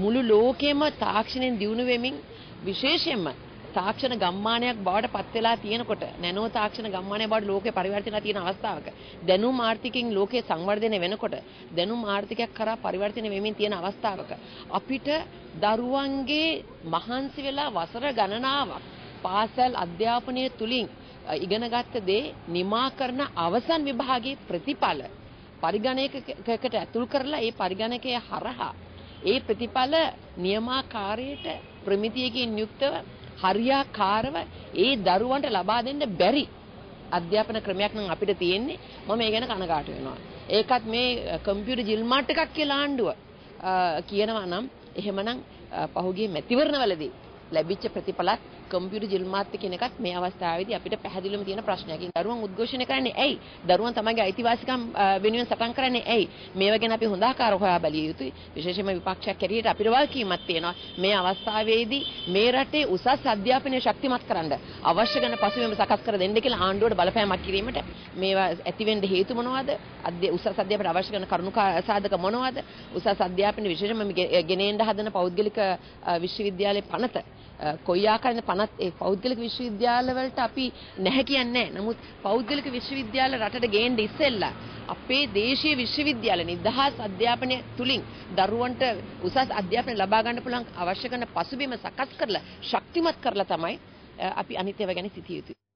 මුළු ලෝකෙම තාක්ෂණයෙන් දියුණු වෙමින් විශේෂයෙන්ම තාක්ෂණ ගම්මානයක් බවට පත් වෙලා තියෙනකොට නැනෝ තාක්ෂණ ගම්මානයක් බවට ලෝකේ පරිවර්තනලා තියෙන අවස්ථාවක දැනුම් ආර්ථිකයෙන් ලෝකේ සංවර්ධනය වෙනකොට දැනුම් ආර්ථිකයක් කරා පරිවර්තනය වෙමින් තියෙන අවස්ථාවක අපිට දරුවන්ගේ මහන්සි වෙලා වසර ගණනාවක් පාසල් අධ්‍යාපනය තුලින් ඉගෙනගත්ත දේ නිමා කරන අවසන් විභාගයේ ප්‍රතිඵල පරිගණකයකට ඇතුල් කරලා ඒ පරිගණකය හරහා ඒ ප්‍රතිඵල නියමාකාරයට ප්‍රමිතියකින් යුක්තව හරියාකාරව ඒ දරුවන්ට ලබා දෙන්න බැරි අධ්‍යාපන ක්‍රමයක් නම් අපිට තියෙන්නේ. මම ඒ ගැන කනගාටු වෙනවා. ඒකත් මේ කම්පියුටර් ජිල්මාට් එකක් කියලා ආණ්ඩුව කියනවා නම් එහෙමනම් පහුගිය මැතිවරණවලදී ලැබිච්ච ප්‍රතිඵලත් කම්පියුටර් ජිල්මාත් කියන එකත් මේ අවස්ථාවේදී අපිට පැහැදිලිවම තියෙන ප්‍රශ්නයක්. දරුවන් උද්ඝෝෂණය කරන්නේ ඇයි? දරුවන් තමන්ගේ අයිතිවාසිකම් වෙනුවෙන් සටන් කරන්නේ ඇයි? මේව ගැන අපි හොඳ ආකාරව හොයා බැලිය යුතුයි. විශේෂයෙන්ම විපක්ෂයක් හැටියට අපිට වගකීමක් තියෙනවා. මේ අවස්ථාවේදී මේ රටේ උසස් අධ්‍යාපනය ශක්තිමත් කරන්න අවශ්‍ය කරන පසුබිම සකස් කර දෙන්න කියලා ආණ්ඩුවට බලපෑමක් කිරීමට මේවා ඇතිවෙන්න හේතු මොනවද? උසස් අධ්‍යාපනයට අවශ්‍ය කරන කරුණු සාධක මොනවද? උසස් අධ්‍යාපන විශේෂයෙන්ම ගෙනෙන්න හදන පෞද්ගලික විශ්වවිද්‍යාලයේ පනත කොයි ආකාරයෙන්ද පනත් ඒ පෞද්ගලික විශ්වවිද්‍යාල වලට අපි නැහැ කියන්නේ නැහැ. නමුත් පෞද්ගලික විශ්වවිද්‍යාල රටට ගේන්න ඉස්සෙල්ලා අපේ දේශීය විශ්වවිද්‍යාල නිදහස් අධ්‍යාපනය තුලින් දරුවන්ට උසස් අධ්‍යාපනය ලබා ගන්න පුළුවන් අවශ්‍ය කරන පසුබිම සකස් කරලා ශක්තිමත් කරලා තමයි අපි අනිත් ඒවා ගැන සිටිය යුතුයි.